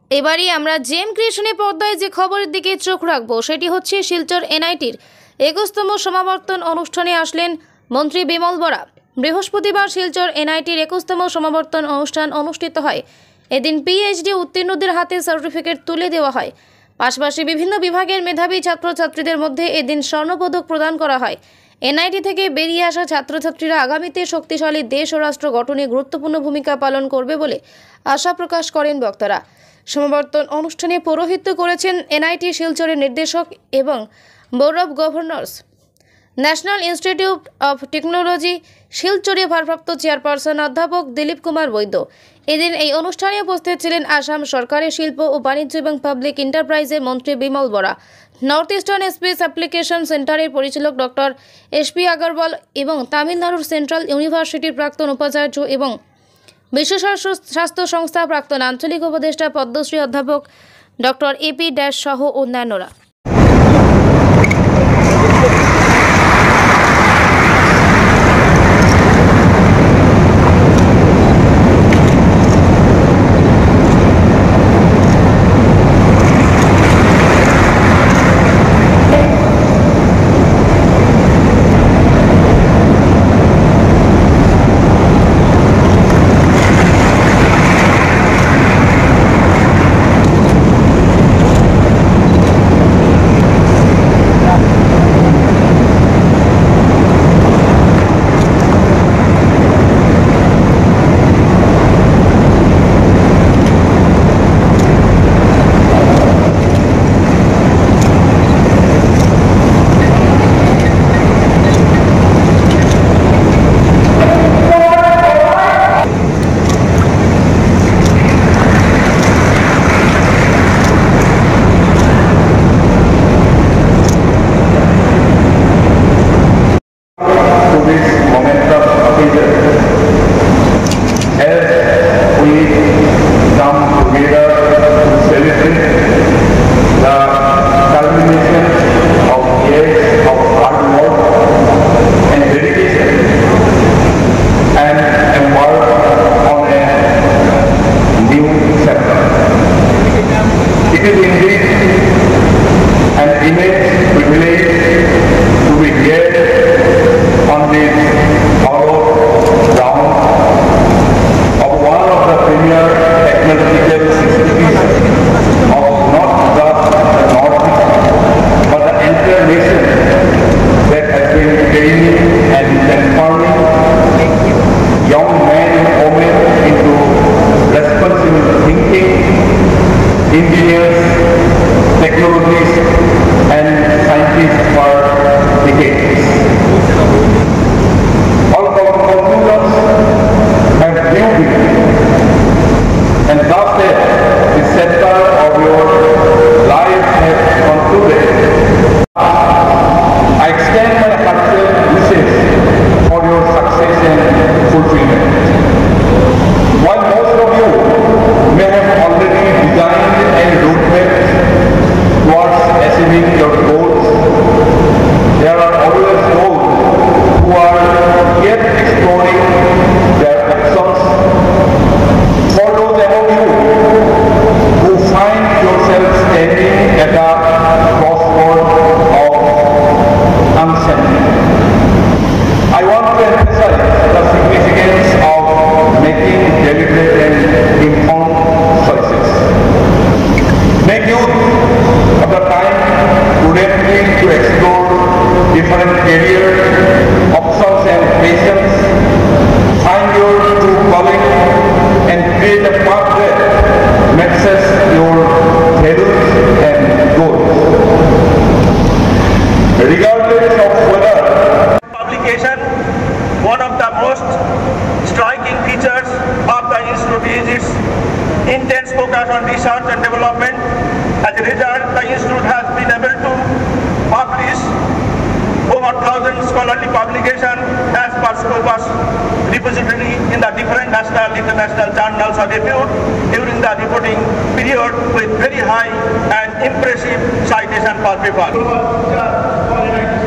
এবারে আমরা জেম ক্রিয়েশনের পর্দায় যে খবরের দিকে চোখ রাখবো সেটি হচ্ছে শিলচর এনআইটির 21তম সমাবর্তন অনুষ্ঠানে আসলেন মন্ত্রী বিমল বরা। বৃহস্পতিবার শিলচর এনআইটির 21তম সমাবর্তন অনুষ্ঠান অনুষ্ঠিত হয়। এদিন পিএইচডি উত্তীর্ণদের হাতে সার্টিফিকেট তুলে দেওয়া হয়। পাশাপাশি বিভিন্ন বিভাগের মেধাবী ছাত্রছাত্রীদের মধ্যে এদিন স্বর্ণপদক প্রদান করা হয়। এনআইটি থেকে বেরিয়ে আসা ছাত্রছাত্রীরা আগামীতে শক্তিশালী দেশ ও রাষ্ট্র গঠনে গুরুত্বপূর্ণ ভূমিকা পালন করবে বলে আশা প্রকাশ করেন বক্তারা। সমাবর্তন অনুষ্ঠানে পৌরোহিত্য করেছেন এনআইটি শিলচরের নির্দেশক এবং board of governors, National Institute of Technology শিলচরের ভারপ্রাপ্ত চেয়ারপারসন অধ্যাপক দিলীপ কুমার বৈদ্য। এদিন এই অনুষ্ঠানে উপস্থিত ছিলেন আসাম সরকারের শিল্প ও বাণিজ্য এবং পাবলিক এন্টারপ্রাইজের মন্ত্রী Bimal Bora, North Eastern Space Application সেন্টারের পরিচালক ডক্টর এসপি আগরওয়াল এবং তামিলনাড়ুর সেন্ট্রাল ইউনিভার্সিটির প্রাক্তন উপাচার্য এবং বিশ্ব স্বাস্থ্য সংস্থা প্রাক্তন আঞ্চলিক উপদেষ্টা পদ্মশ্রী অধ্যাপক ডক্টর এপি ড্যাশ সহ অন্যান্যরা। One of the most striking features of the institute is its intense focus on research and development. As a result, the institute has been able to publish over 1,000 scholarly publications as per Scopus repository in the different national and international journals of repute during the reporting period with very high and impressive citation per paper.